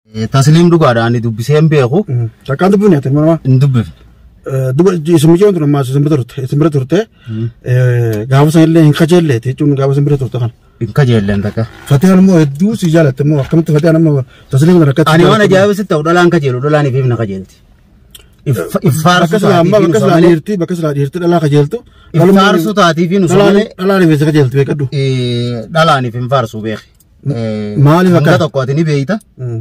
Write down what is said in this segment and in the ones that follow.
تسليم دوغادا اني دوبسين بيخو تكان دبني تمام ندبف دب سمجون تنما سمبرتورت غاوس اللي انخجل تيجون غاوس سمبرتورت كان انخجل انتك فتيان مو دوس جالت مو كمت فتيان مو تسليم ركعت انا وانا جايب 6 دولان خجل دولان في من خجلت افارس ما بكسلا ديرتي دلا خجلتو افارس تاتي في نسمه دلا في خجلت بكدو دلاني في فارسو بيخي مالي فكا تقواتني بيتا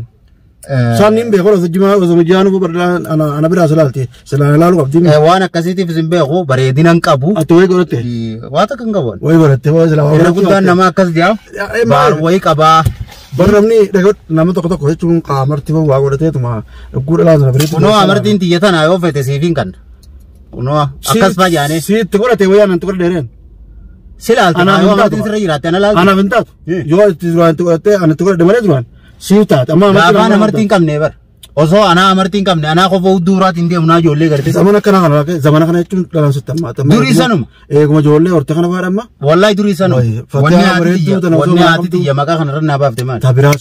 سانين بيقول زجما وزمجانو بدلا انا برا سلالتي سلال لالو قبدي وانا كسيتي في زمبيخو بريدين انقبو اتوي غرتي واتا كنغبون وي غرتي وزلا كنت نما كس دياو بار وي قبا برمني دغت نما تقطق هچون قامرتي وا غرتي تما غور لازم بريت نو امرتين تيتنا ايو فته سيفين كان نو اكس باجاني سي تقولتي ويا من تقول ديرين سلال انا امرتين سريرات انا لا انا بنتات يو تزوان تقولتي انا تقول دمره زوان سيوتات اما انا امرتين كم نيبر وسو انا امرتين كم انا خو دورات اندي منا جولي غرتي زمانك كنا زمانك كنا چون دلان ستما دوري سنم ايغما جولي اور تكنا بارما والله دوري سنم وني اتي يا مكا كن رنا بافته ما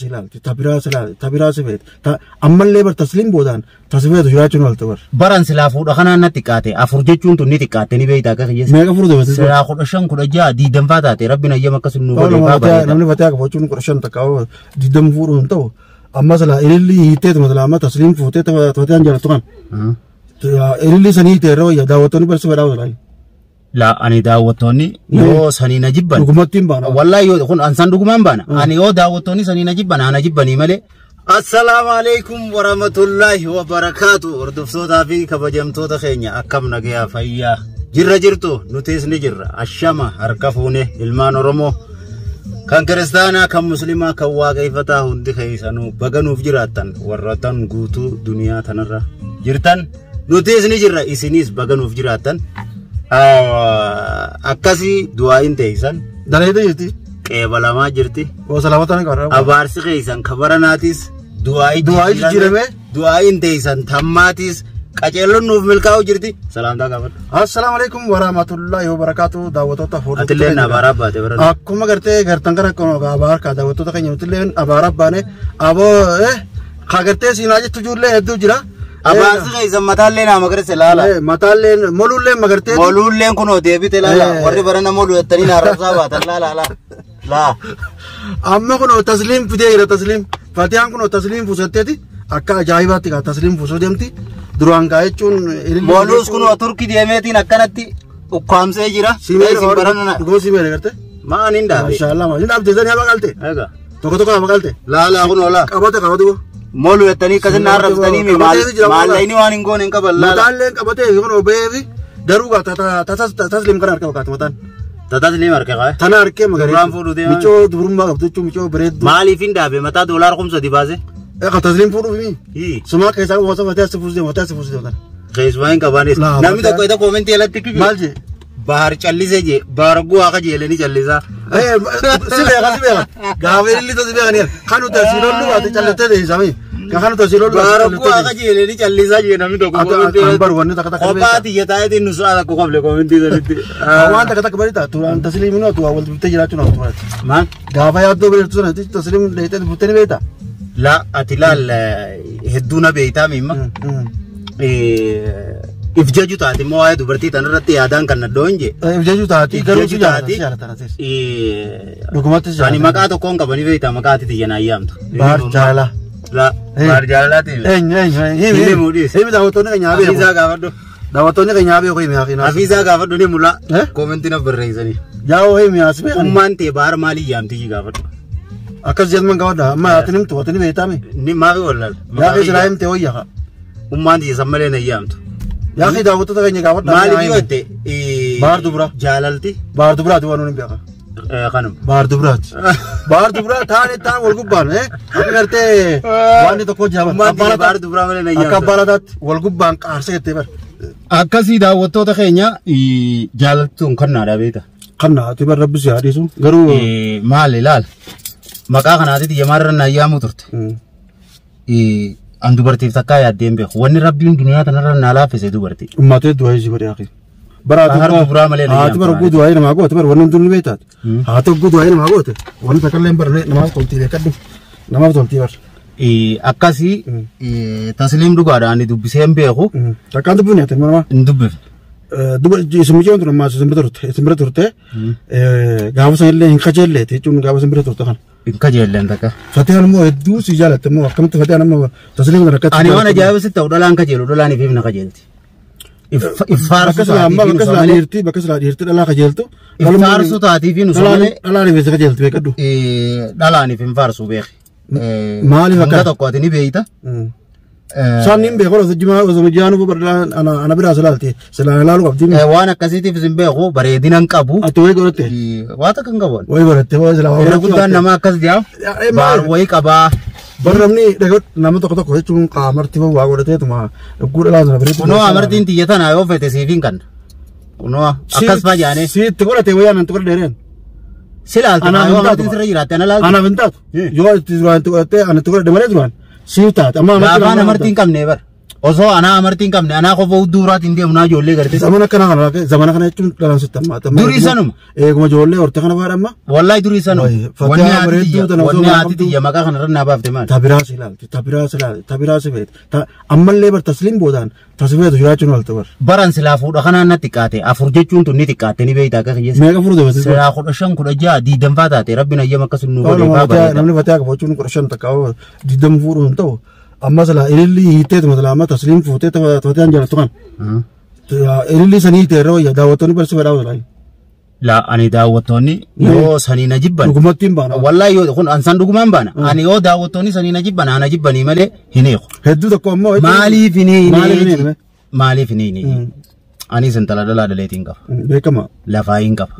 تبراس بيت امل ليبر تسليم بودان تسبيت جراچون ولتور بران سلافو دخنا نتيكاتي افرجچون تو نتيكاتي ني بيتا كخيس ميغا فرودو بس سلا خدشن كدجا دي دمفاتاتي ربنا يمك سنو بابا نمني فتاك فوچون كرشن تكاو دي دم فورون تو اما سلا اللي يتيت مثلا ما تسليم فوتيت توتان جلتوان اللي سنيت رو يا داوتوني بس براو لا اني داوتوني يو سني نجيبن دغمتين بانا والله يو كون انسان دغمان بانا اني يو داوتوني سني نجيبن انا جيبني ملي السلام عليكم ورحمه الله وبركاته وردفسودا في كبجمتو تخينيا اكم نغيا فيا جرجرتو نوتيس نجر اشما هركفونه المان رومو كان كريستانا كان مسلما كان واقيفتا هندي خيسانو بغنوف جراتن وراتن غوتو دنيا تنرا جرتن نوتيس نجر اسينيس بغنوف جراتن اكاسي دعاين تيسان دليدتي قبلما جرتي وسلامتنا كرا ابارس خيسان خبرناتيس دعاي جيرمه دعاين تيسان ثماتيس قاچلون نوف ملكاو جرتي سلام دا غبر السلام عليكم ورحمه الله وبركاته دعوتو تفور اتلنا باراباته برن اكما غرتي غرتن كرا كونو غبار کا دعوتو تكني اتلن ابارابانه ابو خاغرتي سيناجي تجورله هدو جرا اباس خيسان متالنا مگر سلالا متالن مولولله مگرتي مولولlen كنو ديبيته لا وري برن مولو اتني نارسا بات لا اما كنو تسليم فديره تسليم فاتيان كنو تسليم فوستتي اكا جايباتي کا تسليم فوسو دمتي duraan gaa'echuun moolus kun turki deemeetiin akkanatti ukkaamsee jira simeera baranana go simeera garte maan inda inshallah maan inda abdezani abaqalte ega tokko abaqalte la kun ola qabate moolu ettanii kasan arrabtanii mi maallaini waan ingoon hin qaballa mataalleen qabate kun obeefi daruga taslim kan arka waqat matan taslim arka tana arke magari duraan fuudhu deema micho durumma qabtu micho bereed maaliif indaabe mataa dollar qumsa dibaase تسليم فورو بيمي سما كيسا واسا فتاس فوزي خيسوين كبانيس نامي تكو ايتا كومنتي يلتكي مالجي bahar challise je baragu aka jele ni challisa sibe gaawel li to sibe ani kanu tasilo lu ate challete de sami kanu tasilo lu baragu aka jele ni challisa je nami to ambar wonne takata obati yeta edi nusa ko qable commenti daliti awanta kata barita turan taslim no tu awal bitte jira tu no man gaava yaddo bere tu na taslim leete buteni beta لا اتلال هدونا بيتا ميما افجاجو تاتي مواد برتي تنرتي يادان كن دونجي افجاجو تاتي افجاجو تاتي دوكمات يعني مكاتو كون كبني بيتا مكاتي تينا ايامتو بار جالا لا بار جالا تي هي موديس هي داوتوني كنيابي افيزا غافدو داوتوني كنيابي كوي مي اخينا افيزا غافدو ني مولا كومنتي نبر ريزني جاو هي مي اسبي امانتي بار مالي يامتي غافدو akas jelman gawada ma atinim to atini betami ni ma wala ya israel te oya umandi samale na yamto ya khi dawto ta ganya gawada mali biwate bar dubra jalalti bar dubra to wanu biaka kanum bar dubra thane ta walgubban agarte wani to ko jaba bar dubra male na yamto akabaladat walgubban qarse te bar akasi dawto ta kenya jalaltun kanna da beta kanna te bar rabbis ya hadisu garu mali lal maka kanaati yamarna ayyamu turte an dubartiif takka yaaddeen beeku wanni rabbiin duniyaa tanarra naa laafise dubarti ummate du'aa isi bari akhi baratu bura malee haati bar gudu ayna ma goote bar wannan dunni beetat haati gudu ayna ma goote wanni takalleen bar nama tolti be kaddu nama tolti bar akkasi tasliim dhugaadha ani dubbisee hin beeku. Takkaan dubbiin yaate mana hin dubbifne. Isimicheen ture ammaa simbira turte gaafa san illee hin kajeelleeti jechuun gaafa simbira turte kana. Hin kajeelleen takka. Fatiyaan immoo hedduu si jaalatte immoo akkamitti fatiyaan amma tasliim kana akkatti. Ani waan ajaa'ibsitti ta'u dhalaan kajeelu dhalaaniif himna kajeelti. Bakka silaa dhiirti dhalaa kajeeltu. Iffaarsu taatiif hin usumane. Dhalaaniif isa kajeeltu beekadhu. Dhalaaniif hin faarsu beeki. Maaliif akka tokko ati ni beeyta. Saannin beekoo osoo jiyaanu ana biraa silaalti silaan ilaalu qabdi. Waan akkasiitiif sin beeku bareedina hin qabu. Ati wayii godhatte. Waa takka hin qabu. Wayii godhatte waa silaa. Irra guddaan nama akkas jaa. Baar wayii qabaa. Bar namni nama tokko jechuun qaamartii waa godhateetuma guudha laasana bareedu. Kunoo amartiin xiyya tana yoo fete siifin kan. Kunoo akkas fajaane. Siitti godhate wayyaan anti godha dheereen. Silaalti yoo amartiin sirra jiraatte ana laalti. Anaaf hin taatu. Yoo itti duraan itti godhatte ana itti godhadhe malee duraan. Siif taate amma gaafaan amartiin qabne bar. Osoo anaa amartiin qabne anaa qofa duuraatiin deemu naa ijoollee gartee. Zamana kana jechuun dhalaan sitti amma. Durii sanuma. Eeguma ijoollee horte kana baadha amma. Wallahi durii sanuma. Wanni haati xiyya maqaa kanarra naa baafte maali? Tabiraas ilaalti. Tabiraas beekte. Ammallee bar tasliim boodaan tasbeetu jiraachuun walta bar. Baran silaa fuudha kanaan na xiqqaate afur jechuun tun ni xiqqaate ni beeyta akka kiyyeessa. Meeqa furu deebate? Silaa 15 16 diidamfaa taate rabbiin ayyama akkas nu godhee baabaa. Namni fatee qabachuun 15 takka diidam fuudhu hin ta'u. Amma sala ililli hiiteetu matala amma tasliim fuutee tafatee jaalatu kan. Ililli sanii hiitee irra wayya daawwattoonni barsiifaa daawwatu. La ani daawwattoonni yoo sanii na jibban. Dhugumattiin baana. Wallahi yoo kun ansan dhugumaan baana. Ani yoo daawwattoonni sanii na jibban ana jibbanii malee hin eeku. Hedduu tokko ammoo. Maaliif hin eeku? Maaliif hin eeku? Ani sintala dhalaa dhaleetiin qaba. Beekama. Lafaa hin qaba.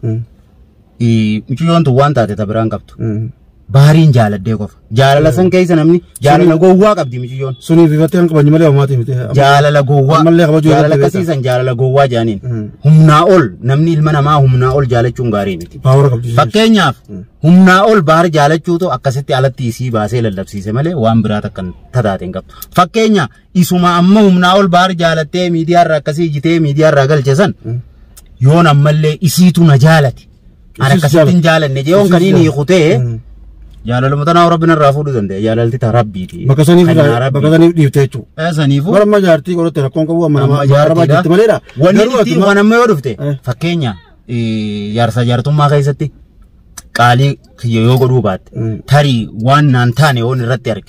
Mucayyoon tun waan taate tabiraan qabdu. Baariin jaaladhee qofa. Jaalala san keessa namni jaalala gowwaa qabdi mucayyoon. Suniif ifatee kan qaban malee homaati miti. Jaalala gowwaa. Jaalala akkasiisan jaalala gowwaa jaaniin. Humnaa ol namni ilma namaa humnaa ol jaalachuun gaarii miti. Fakkeenyaaf humnaa ol baar jaalachuutu akkasitti alatti isii baasee lallabsiise malee waan biraa takkan tataateen qabdu. Fakkeenya isuma amma humnaa ol baar jaalattee miidiyaarraa akkasii ijjitee miidiyaarraa galche san yoon ammallee isiitu na jaalati. Ani akkasitti hin jaalanne jeewoon kaniin hiikutee jaalala mutanaa rabbiin irraa fuudhuu danda'a. Jaalalti taa rabbiiti. Bakka saniif dhiifte jechuudha. Saniifuu. Bara amma jaartii godhatte rakkoon qabu amma nama jaarabaa jirti maleedha. Wanni ittiin waan amma yoo dhufte fakkeenya jaarsa jaartummaa keessatti qaalii kiyya yoo godhuu baatte tarii waan naan taane yoon irratti arge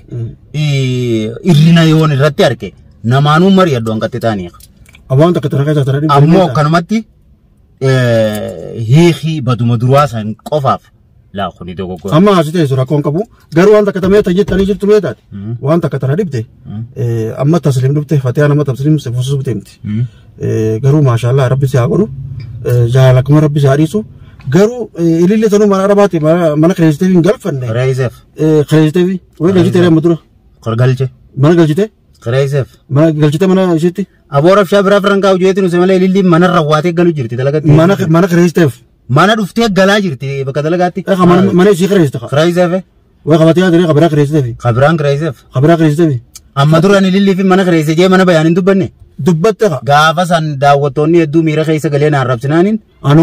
irrina yoon irratti arge namaanuu mari'addu hanqatti taaniiqa. Abbaan takka tana keessa tana dhibba. Ammoo akkanumatti hiikii baduma duraa san qofaaf. La kuni dogoggora. Amma asite sura kon qabu garu wanta katame ta jettani jirtu meetat wanta katana dibte amma taslim dubte fatiha nama taslim se fusu btemti garu mashallah rabbi se agoru jala kuma rabbi se hadisu garu ilille tanu mana rabati mana kristevin galfanne Kreisef krestevi we galjite re mudura korgalche mana galjite Kreisef mana galjite mana isitti aboraf shabra franka ujetinu se male ililli mana rawate galu jirti dalagati mana krestev mana dhuftee galaa jirti bakka dalagaatti. Mana ishee kireessite. Kireesseefe. Waa qabatee yaadanii qabraa kireessiteefi. Qabiraan kireesseef. Qabraa kireessiteefi. Amma duraan ilillii fi mana kireesse jee mana bayaan hin dubbanne. Dubbatte qa. Gaafa san daawwattoonni hedduu miira keessa galee naan rabsinaanin.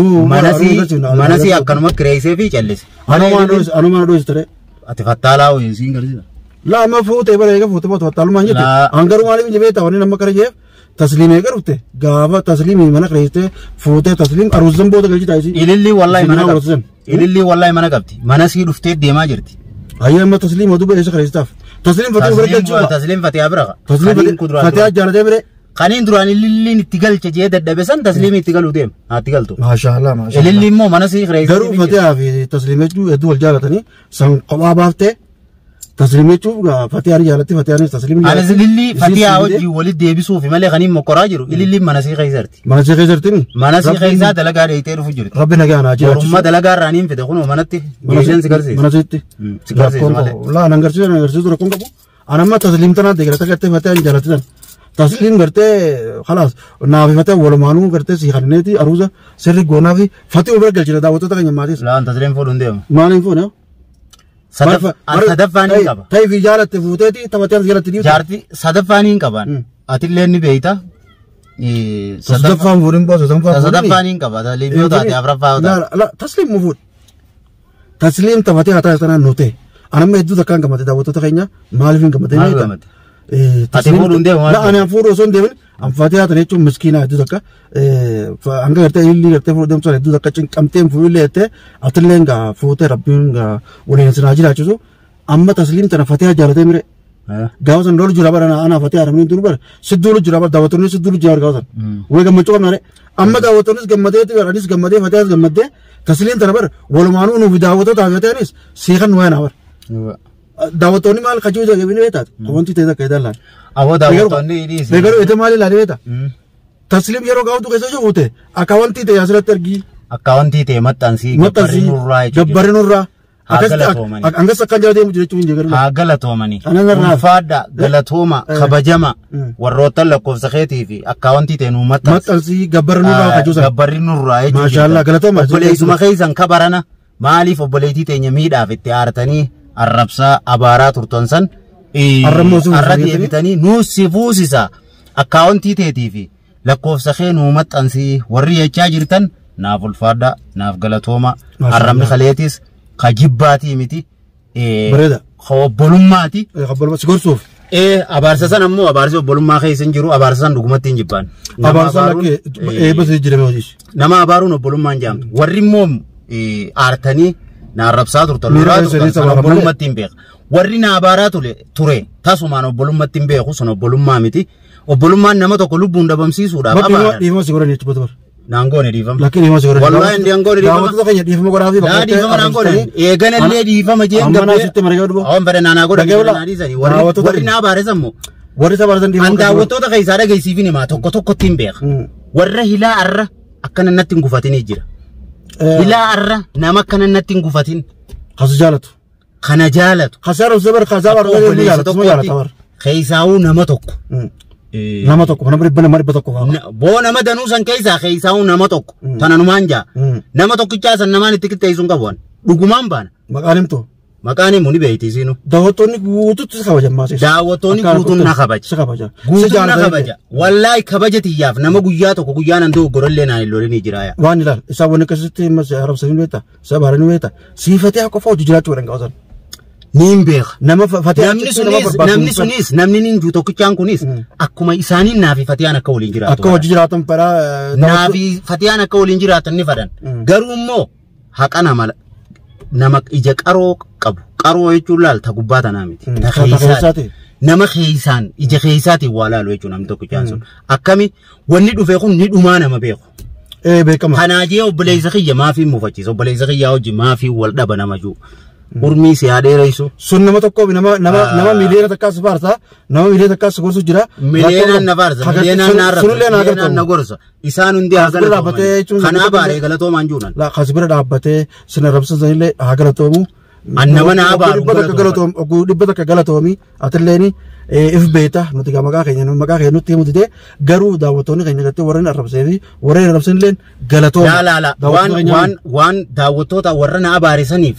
Manasi akkanuma kireessee fi callise. Anu mana dhoose ture. Ati fattaalaa ho'iin siin garsiisa. La amma fuutee bara eega fuutee baatu fattaalumaan jette. Hangaruu maaliif jibee ta'anii nama kara jeef. Tasliimee garufte gaafa tasliimii mana kireessite fuutee tasliim aruusan booda galchi taa'isi. Ilillii wallahi mana qabdi. Ilillii wallahi mana qabdi. Mana sii dhuftee deemaa jirti. Ayyaa amma tasliim oduu ba'eessa kireessitaaf. Tasliim fatee bira galchuudha. Tasliim fatee bira. Tasliim fatee jaalatee bire. Kaniin duraan ililliin itti galche jee dadhabe san tasliimii itti galuu deema. Itti galtu. Maashaallah maashaallah. Ilillii immoo mana sii kireessite. Garuu fatee fi tasliimee hedduu wal jaalatanii san kophaa baaftee. Tasliimee chuuf fatee ari jaalatti fatee anis tasliimni. Anis ilillii fatee hojii walitti deebisuuf malee kaniin mokkoraa jiru ilillii mana sii keessatti. Mana sii keessatti. Mana sii keessaa dalagaa dheeyitee dhufu jirti. Rabbi nagaa naa jira. Oromummaa dalagaa irraa niin fide kunoo manatti geessan si garsiisa. Mana siitti. Si garsiisa malee. Laa nan garsiisu rakkoon qabu. Anamma tasliim tanaa deeggarata gartee fatee ani jaalatti tan. Tasliim gartee khalaas naaf fatee walumaanuu gartee si kanneeti aruuza sirri goonaa fi fatee ubira galchina daawwattoota keenya maatis. Laan tasliim fuudhuun deema. Maaliin fuudhee? Sadaffaan hin qaba. Ta'ii fi jaalatte fuuteeti taphatee as jalatti dhiibte. Jaarti sadaffaan hin qaban. Atillee ni beeyta. Sadaffaan fuudhin booda sadaffaan hin qaba. Liibiyoo taate afraffaa taate. Tasliim mu fuudh. Tasliim taphatee haa taasisan nuute. أنا ما يدو ذكان كم تداوتو تخينيا مالفين كم تداوتو أتفورون ده لا أنا أفورو سون ده أم فاتيها تنيتشو مسكينة يدو ذكا فأنك هرتا يلي هرتا فورو دم سوى يدو ذكا چن كم تيم فورو هرتا أتلين غا فوتة ربين غا ولين سناجي لاتشو أما تسليم تنا فاتيها جالته ميري गावसन रोल जुराबर आना फतेह आरमनी दुरबर सिद्धूल जुराबर दावतोनी सिद्धूल जुराबर गावसन वो गम्मत चोक नारे अम्मा दावतोनी गम्मते तो अनिस गम्मते फतेह गम्मते तस्लीम तनबर वलमानु नु विदावतो दावते अनिस सीखन हुआ नावर दावतोनी माल खजू जगह भी नहीं रहता कौन सी तेजा कहता लाल अब दावतोनी इस लेकर इतने माली लाने रहता तस्लीम ये रोगाव तो कैसे जो होते अकाउंटी ते यासरत तरगी अकाउंटी ते मत तंसी गब्बरिन Urra Angga sakkan jadi muncul cuma jaga rumah. Galatomani. Fada galatoma kabajama warrota lakof zakheti fi akaunti tenu matas. Matas si gabarin nurra kajusan. Gabarin nurra. Mashallah galatoma. Boleh cuma kaisan kabarana. Malif boleh titenya mida fitti artani arrabsa abara turtonsan. Arrati evitani nusifusisa akaunti teti fi lakof zakhenu matansi warri echajirtan naaful fada naaf galatoma arramni khaletis. Kajibbaati miti bareeda obbolummaati obbolummaa si gorsuuf abaarsa san ammoo abaarsi obbolummaa keessa hin jiru abaarsa san dhugumatti hin jibbaan abaarsa lakkee basi jirame hojiis nama abaaruun obbolummaa hin jaamtu warri immoo aartanii na arrabsaa turtan lolaa turtan obbolummaatti hin beeku warri na abaaraa ture tasumaan obbolummaatti hin beeku sun obbolummaa miti obbolummaan nama tokko lubbuun dhabamsiisuudhaaf abaara dhiifama si godhan jechuudha bara Nangone difam. Lakini ima sigara. Wallahi ndi angone difam. Daawwatu tokko nyadhi difama godhaa fi bakka. Naa difama nangone. Eegana illee difama jeen gabbee. Amma sitti marga dhubo. Awwan bare naanaa godha. Naa dhiisanii. Warri naa baaresan moo. Warri isa baaresan difama. An daawwattoota keessaa dhageessiifin himaa tokkotti hin beeka. Warra hilaa arra akkana natti hin gufatinii jira. Hilaa arra nama akkana natti hin gufatin. Kasu jaalatu. Kana jaalatu. Kasaara usabar kasaa warra jaalatu. Keessaawuu nama tokko. Nama tokko nama dhibba tokko boo nama danuu san keessaa keessaa'uu nama tokko tana numaan jaa nama tokkichaa san namaan itti qixxeessuun qabuun dhugumaan baana maqaan himtu maqaan himu ni beeyti siinu daawwattoonni guutuutti si kabajan maasee daawwattoonni guutuun na kabaja guutuun na kabaja wallaahi kabaja tiyyaaf nama guyyaa tokko guyyaa nan ta'u gorollee naan illoole ni jiraaya waan ilaal isaa wanni akkasitti mas arabsanii beeta isaa baaranii beeta siifatee qofa hojii jiraachuu godhan qabasan Nin beek nama fatee namni sunis namni ninjuu tokkichaan kunis akkuma isaaniin naafi fatiyaan akka waliin jiraatu akka hojii jiraatan para naafi fatiyaan akka waliin jiraatan ni fadan garuu immoo haqa nama ija qaroo qabu qaroo jechuun laalta gubbaa tanaa miti nama keessaan ija keessaatiin waa laalu jechuun namni tokkichaan sun akkami wanni dhufee kun ni dhumaa nama beeku beekama kanaajee obboleessa kiyya maafii mufachiisa obboleessa kiyyaa hojii maafii wal dhaba nama juu Urmi si adeera isu. Sun nama tokko nama miliyoona takkaas faarsa nama miliyoona takkaas gorsu jira. Miliyoonaan na faarsa miliyoonaan na arrabsa miliyoonaan na gorsa isaan hundi haa galatooman kanaa baaree galatoomaan juunan. La kasbira dhaabbatee sina rabsa sanillee haa galatoomu. Annama na abaaru dhibba takka galatoomi atilleeni if beeta nuti maqaa keenya nutti himuti ta'e garuu daawwattoonni keenya gattee warreen arrabsee fi warreen arrabsanillee galatooma. Laala waan daawwattoota warra na abaaresaniif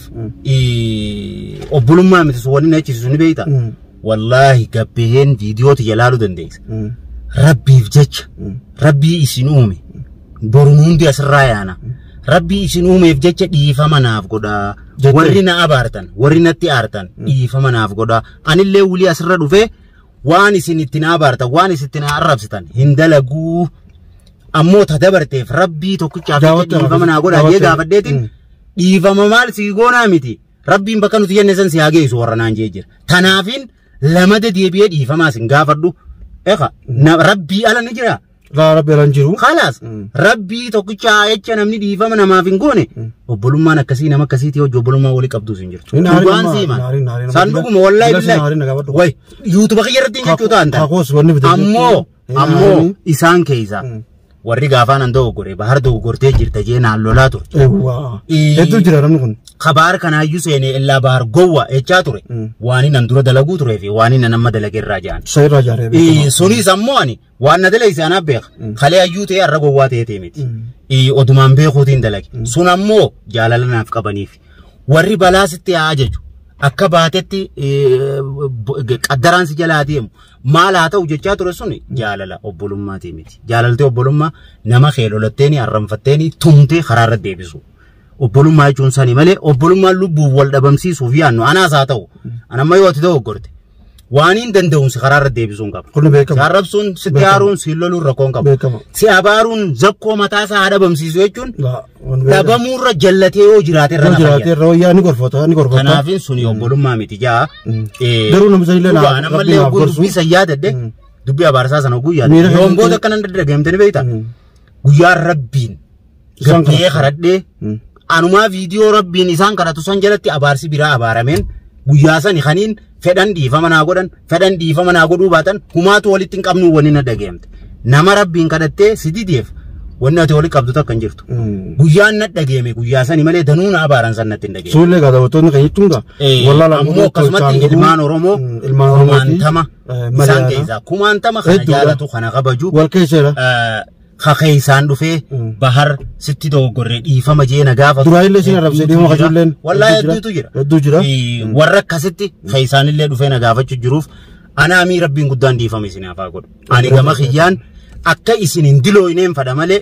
obbolummaa miti sun wanni na eechisisu ni beeyta. Wallaahi gabbeen viidiyooti jalaaluu dandeessa. Rabbiif jecha rabbii isin uume boruun hundi asirraa yaana. Rabbii isin uumeef jecha dhiifama naaf godhaa. Warri na abaartan warri natti aartan dhiifama naaf godhaa. Anillee wulii asirra dhufee waan isin itti na abaartan waan isin itti na arrabsitan hin dalaguu. Ammoo ta dabarteef rabbii tokkichaaf dhiifama naa godhaa jee gaafadheetiin dhiifama maal sii goonaa miti. Rabbiin bakka nuti jenne san si haa geessu warra naan jee jira. Tanaafin lamada deebi'ee dhiifamaa sin gaafadhu. Rabbii ala ni jira. Rabbi alan jiru. Khalas. Rabbii tokkicha jecha namni dhiifama namaaf hin goone. Obbolummaan akkasii nama akkasiiti hojii obbolummaa walii qabdu sin jirtu. Dhugaan siima. Saanduguma wallahi billahi. Way YouTube irratti jechuu taanta. Ammoo isaan keessa warri gaafaan an dogoggore bahar dogoggortee jirta jee naan lolaa turte. Hedduu jira namni kun. Kabaar kanaayyuu seenee illaa bahar gowwa jechaa ture. Waani nan dura dalaguu turee fi waani nan amma dalage irraa jaan. Sayirraa jaaree. Sunis ammoo ani waan na dalee isaanaaf beeka. Kalee ayyuu ta'e har'a gowwaa ta'ee miti. Odumaan beekuutiin dalage. Sun ammoo jaalala naaf qabaniif. Warri balaa sitti haa ajaju. Akka baatetti qaddaraan si jalaa deemu. Maal haa ta'u jechaa ture sun jaalala obbolummaati miti. Jaalaltee obbolummaa nama keelolatteenii arranfatteeni tumtee karaarra deebisu. obbolummaa jechuun sani malee obbolummaan lubbuuf wal dhabamsiisuuf yaannu anaas haa ta'u anamma yoo ati ta'u gorte waan hin danda'uun si karaarra deebisuun qaba. Si arrabsuun sitti haaruun si loluun rakkoon qaba. Si abaaruun zakkoo mataasaa haa dhabamsiisu jechuun dhabamuurra jallatee yoo jiraate irra fayyada. Ni gorfata. Kanaafin suni obbolummaa miti jaa. Garuu namni illee namallee dubbii sayyaadadde dubbii abaarsaa sana guyyaa yoomboota akkanan daddagamtanii beekta guyyaan rabbiin gabbee karadhee anumaa viidiyoo rabbiin isaan kadhatu san jalatti abaarsi biraa abaarameen guyyaa sani kaniin fedhan dhiifama naa godhan fedhan dhiifama naa godhuu baatan humaatu walitti hin qabnu wanni na dhagahamte nama rabbiin kadhattee si dideef wanni ati walitti qabdu takka hin jirtu guyyaan na dhagahame guyyaa sani malee danuu na abaaran san natti hin dhagahame. Suullee gaazexaawwatoonni kan jechuudha. Ammoo akkasumatti ilmaan Oromoo kumaantama isaan keessaa kumaantama kana jaalatu kana kabaju wal keesseera. Kakee isaan dhufee bahar sitti dogoggorree dhiifama jee na gaafa. Duraayillee isin arrabsee dhiifama kajuulleen. Wallaahi hedduutu jira. Warra akkasitti kee isaanillee dhufee na gaafachuu jiruuf anaamii rabbiin guddaan dhiifama isin hafaa godhu. Ani gama kiyyaan akka isin hin dilooyneen fadha malee.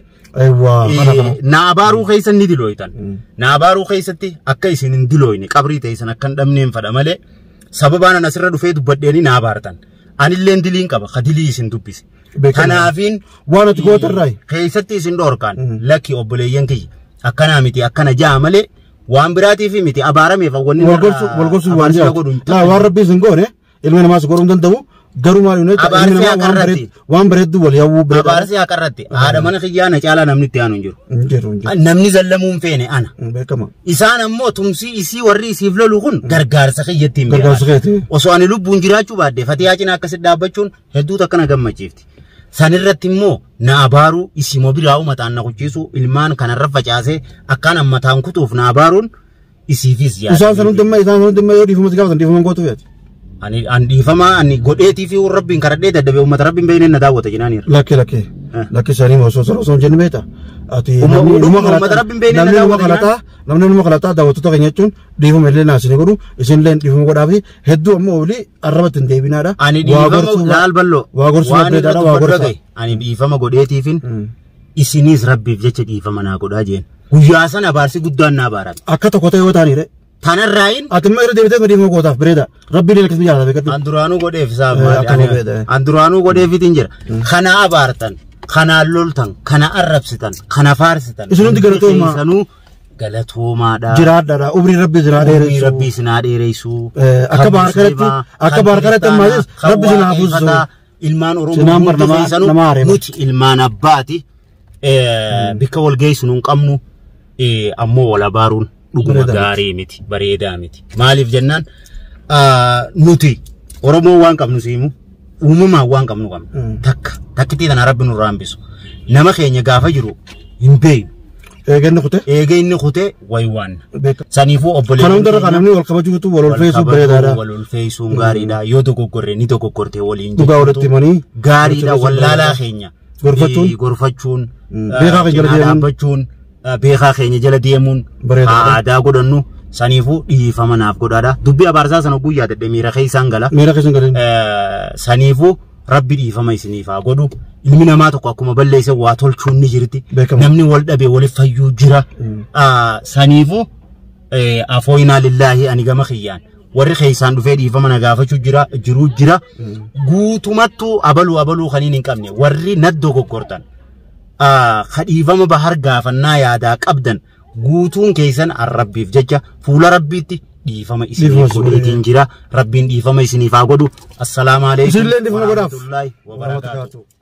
Na abaaruu keessan ni dilooytan. Na abaaruu keessatti akka isin hin dilooyne qabrii teessan akka hin dhabneen fadha malee sababaan an asirra dhufee dubbadheeni na abaartan. Anilleen diliin qaba ka dilii isin dubbise. Kanaafin waan ati gootarraa keessatti isin dhorkaan lakki obboleeyyan kiyya akkana miti akkana jaa malee waan biraatiif miti abaarameef wanni wal gorsu waan jaa waan rabbi isin goone ilmi namaas godhuu danda'u garuu maal yuuneet waan bareeddu wal yaawuu bareeda abaarsi haqarratti haadha mana kiyyaa na caalaa namni itti aanu hin jiru namni zallamuun feene ana isaan ammoo tumsii isii warri isiif lolu kun gargaarsa kiyyattiin beekaa osoo ani lubbuun jiraachuu baadde fatiyaa cinaa akkasitti dhaabbachuun hedduutu akkana gammachiifti. Sanirratti immoo na abaaruu isimoo biraa uummataan na kuchiisu ilmaan kanarra facaasee akkaan ammataan kutuuf na abaaruun isiifis yaada. Isaan san hundummaa yoo dhiifama si gaafatan dhiifama gootu feeti. Ani dhiifama ani godheetii fi rabbiin karadhee dadhabee uummata rabbiin beekneen na daawwata jinaaniira. Lakki isaanii osoo jennu beekta. Namni numa kalataa daawwattoota keenya jechuun dhiifama illee naasini godhu isinillee dhiifama godhaa fi hedduu ammoo olii arrabatti hin deebinaadha. Ani dhiifama laal balloo waa gorsuu babbeedhaadha waa gorsa. Ani dhiifama godheetiifin isinis rabbiif jecha dhiifama naa godhaa jeen. Guyyaa sana abaarsi guddaan naa abaarame. Akka tokko ta'e yoo taaniire. Tanarraayin atimma irra deebitee dhiifama gootaaf bareeda. Rabbiin illee akkasuma jaalata beekadhu. Anduraanuu godheef isaa maali? Anduraanuu godheefitiin jira. Kana abaartan. Kana loltan, kana arrabsitan, kana faarsitan. Isin hundi galatoomaa. Galatoomaadha. Jiraadhaadha. Umrii rabbi sinaa dheeressu. Umrii rabbi sinaa dheeressu. Akka baar kanatti ammaayis rabbi sinaa hafuusu. Ilmaan Oromoo hundi keessanuu nuti ilmaan abbaati. Bikka wal geessu nuun qabnu ammoo wal abaaruun dhuguma gaarii miti bareedaa miti. Maaliif jennaan nuti Oromoo waan qabnu siimu. Uumamaan waan qabnu qabna. Takkitii tana rabbi nurraa hambisu. Nama keenya gaafa jiru hin beeynu. Eega inni kutee wayi waan. Saniifuu obboleeyyan. Kana hundarra kan namni wal kabajuutu wal ulfeessuun bareedaadha. Wal ulfeessuun gaariidha. Yoo dogoggorre ni dogoggortee waliin dhugaa walitti himanii. Gaariidha wallaalaa keenya. Gorfachuun. Beekaa keenya jala deemuun. Beekaa keenya jala deemuun. Aadaa godhannu. Saniifuu dhiifama naaf godhaadha. Dubbii abaarsaa sana guyyaa dadhee miira keessaan gala. Saniifuu rabbi dhiifama isiniif haa godhu. Ilmi namaa tokko akkuma balleesse waa tolchuun ni jirti. Namni wal dhabee waliif fayyuu jira. Saniifuu afooyinaa lillaahi ani gama kiyyaan. Warri keessaan dhufee dhiifama na gaafachuu jira. Guutumattuu abaluu kaniin hin qabne. Warri naddoo goggortan. Dhiifama bahar gaafannaa yaadaa qabdan. Guutuun keessan arrabbiif jecha fuula rabbiitti dhiifama isiniif godheetiin jira. Rabbiin dhiifama isiniif haa godhu. Assalaamu alaikum. Isinillee dhiifama godhaaf.